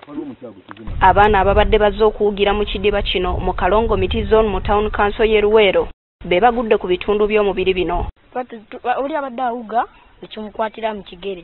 Abaana ababadde bazze okuwugira mu kidiba kino mu Kalongo Miti Zone mu Town Council y'e Luweero be bagudde ku bitundu by'omubiri bino. Oli abadde awuga ekimukwatira mu kigere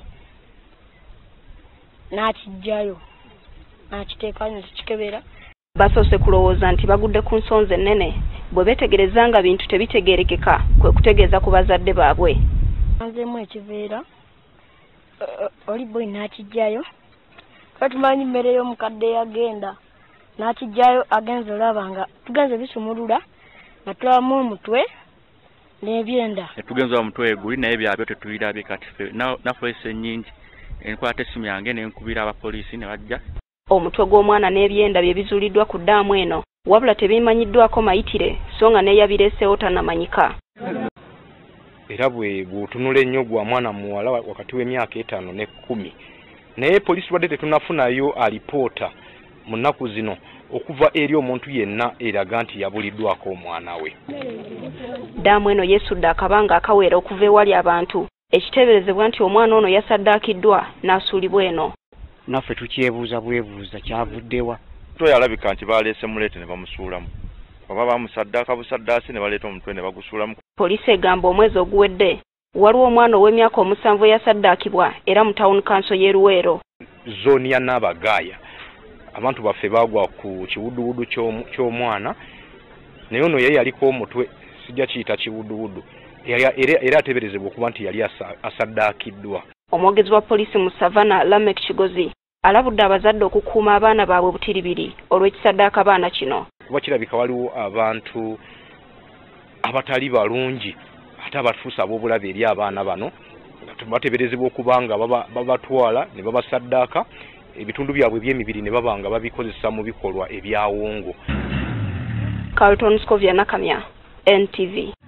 n'akijjayo n'akiteeka nekikebera. Basoose kulowooza nti bagudde ku nsonzi ennene bwe beetegereza nga bintu tebitegeerekeka kwe kutegeeza ku bazadde baabwe. Anzeemu ekiveera oli boy n'akijjayo katumanyi mmere y'omukadde yagenda n'akijjayo agenze olaba nga tugenze bisumulula nga tulabamu omutwe n'ebyenda. Tugenza omutwe eguli naye byabyo tetuyirabye kati ffe naffe ennyingi enkwata essimu yange n'enkubira abapoliisi ne bajja. Omutwe gw'omwana n'ebyenda bye bizuuliddwa ku ddaamu eno wabula tebimanyiddwako mayitire so nga neeyabireesewo tannamanyika. Era bw'otunula ennyo gwa mwana muwala wakati w'emyaka 5 ne 10 naye poliisi wadde tetunafunayo alipoota mu nnaku zino okuva eri omuntu yenna eraga nti yabuliddwako omwana we. Ddaamu eno yeesudde akabanga akaweera okuva ewali abantu ekiteeberezebwa nti omwana ono yasaddaakiddwa n'asuulibwa eno. Naffe tukyebuuza bwebuuza kyavuddewa. Yalabika nti baleese muleete ne bamusuulamu oba bamusaddaaka busaddaasi ne baleeta omutwe ne bagusuulamu. Poliisi egamba omwezi oguwedde waliwo omwana ow'emyaka 7 yasaddaakibwa era mu Town Council y'e Luweero. Zooni ya Nabagaaya abantu baffe baagwa ku kiwuduwudu ky'omwana naye ono yali yaliko omutwe sijja kiyita kiwuduwudu era ateeberezebwa okuba nti yali asaddaakiddwa. Omwogezi wa poliisi mu Savannah Lamek Kigozi alabudde abazadde okukuuma abaana baabwe butiribiri olw'ekisaddaaka baana kino. Kuba kirabika waliwo abantu abatali balungi ate abatuusa ab'obulabe eri abaana bano bateeberezebwa okuba nga babatwala ne babasaddaaka ebitundu byabwe by'emibiri ne baba nga babikozesa mu bikolwa ebyawongo. Carlton Scovia Nakamya, NTV.